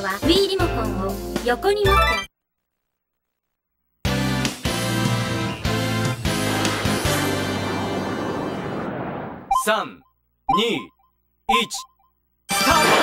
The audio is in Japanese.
は Wii リモコンを横に持って 3、2、1、スタート。